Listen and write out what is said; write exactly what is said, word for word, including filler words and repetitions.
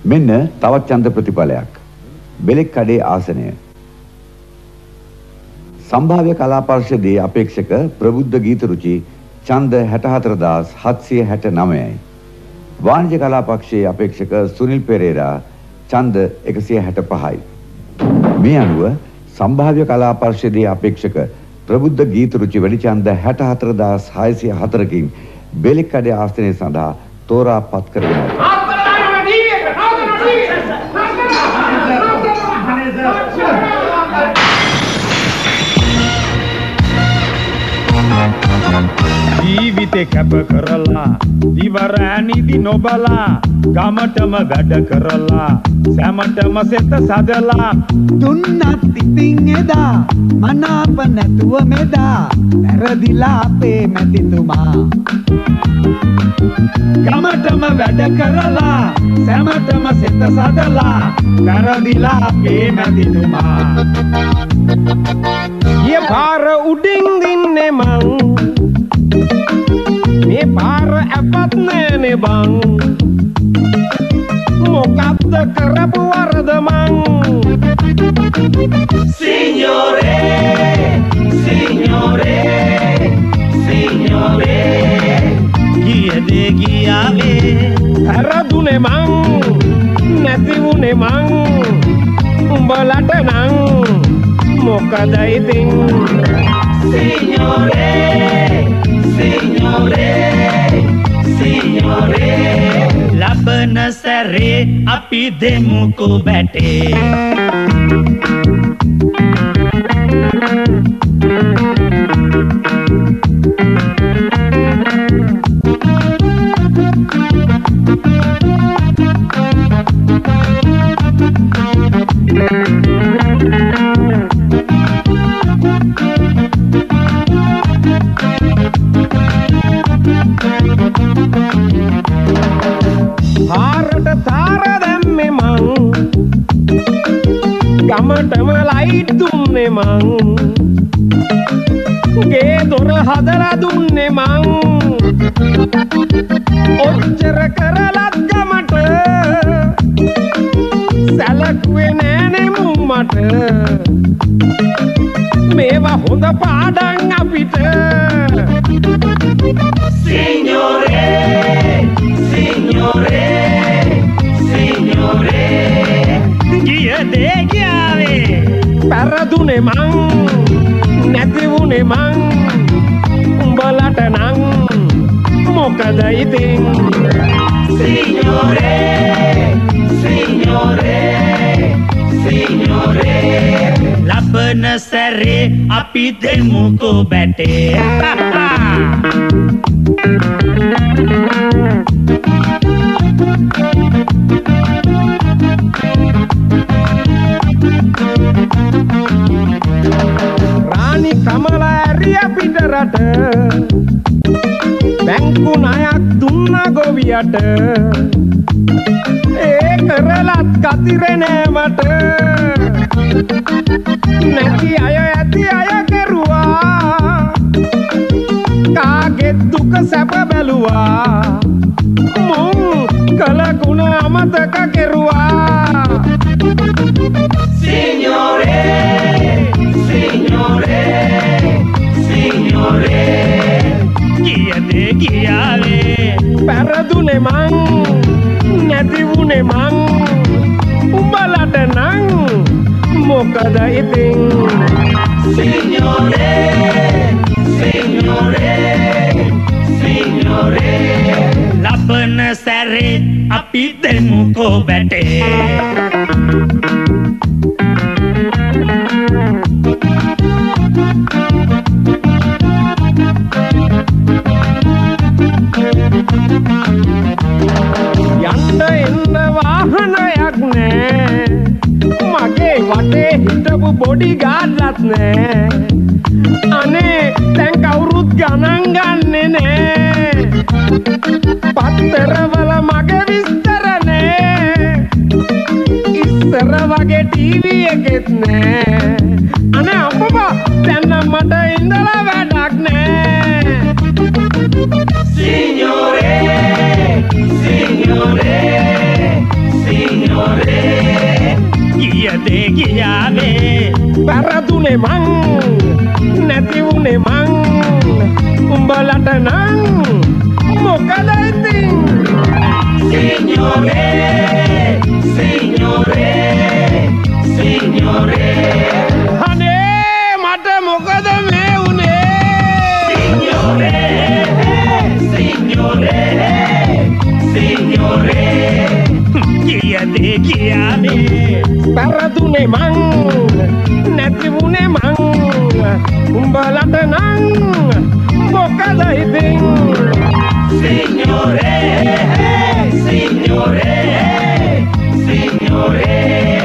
මෙන්න තවත් ඡන්ද ප්‍රතිඵලයක්. බෙලෙක් කඩේ ආසනය. සම්භාව්‍ය කලා පරිෂදයේ අපේක්ෂක ප්‍රබුද්ධ ගීත රුචි ඡන්ද හැට හතර හදාස් හත්සිය හැට නවයයි. වාණිජ්‍ය කලා පක්ෂයේ අපේක්ෂක සුනිල් පෙරේරා ඡන්ද එකසිය හැට පහයි. මේ අනුව සම්භාව්‍ය කලා පරිෂදයේ අපේක්ෂක ප්‍රබුද්ධ ගීත රුචි වැඩි ඡන්ද හැට හතර හදාස් හයසිය හතරකින් බෙලෙක් කඩේ ආසනය සඳහා තෝරා පත් කරගෙන ජීවිතේ කැප කරලා දිවරෑනිදි නොබලා ගමටම වැඩ කරලා සෑමටම සෙත සදලා දුන්නත් ඉතින් එදා මනාප නැතුව මෙදා වැරදිලා අපේ මැතිතුමා ගමටම වැඩ කරලා සෑමටම සෙත සදලා වැරදිලා අපේ මැතිතුමා යේ පාර උඩින් දින්නේ මං මේ පාර අපත් නෑනේ බං මොකක්ද කරපු වරද මං සිඤ්ඤෝරේ සිඤ්ඤෝරේ සිඤ්ඤෝරේ ගියදේ ගියාවේ හරදුනේ මං නැති වුනේ මං උඹලට නං මොකද ඉතින් සිඤ්ඤෝරේ Signore, signore, ලබන සැරේ අපි දෙමුකෝ බැටේ. පාරට තාර දැම්මේ මං ගමටම ලයිට් දුන්නේ මං ගේ දොර හදලා දුන්නේ මං ඔච්චර කරලත් ගමට සැලකුවේ නෑනේ මුන් මට මේවා හොඳ පාඩම් අපිට Signore, signore, signore ගියදේ ගියාවේ පෙරදුනේ මං නැති වුනේ මං උඹලට නං මොකද ඉතින් Signore, signore, signore ලබන සැරේ අපි දෙමුකෝ බැටේ රාණි කමලා ඇරිය පිටරට බැංකු ණයක් දුන්නා ගොවියට ඒ කරලත් කතිරේ නෑ මට නැති අය ඇති අය කෙරුවා කාගේ දුක සැප බැලුවා මුන් කල ගුණ අමතක කෙරුවා Signore, signore, signore ගියදේ ගියාවේ පෙරදුනේ මං නැති වුනේ මං උඹලට නං මොකද ඉතින් Signore, signore, signore ලබන සැරේ අපි දෙමුකෝ බැටේ යන්න එන්න වාහනයක් නෑ මගේ වටේ හිටපු බොඩි ගාඩ්ලත් නෑ අනේ දැන් කවුරුත් ගණන් ගන්නෙ නෑ පත්තරවල මගේ විස්තර නෑ ඉස්සර වගේ ටීවී එකෙත් නෑ අනේ අම්මපා දැන් නම් මට ඉඳලා වැඩක් නෑ Signore, signore, signore කීයදේ කියාවේ වැරදුනේ මං නැති වුනේ මං උඹලට නම් මොකද ඉතින් Signore Signore Signore අනේ මට මොකද මේ උනේ Signore Signore Signore කීයදේ කියාවේ වැරදුනේ මං නැති වුනේ මං උඹලට නම් මොකද ඉතින් Signore Signore Signore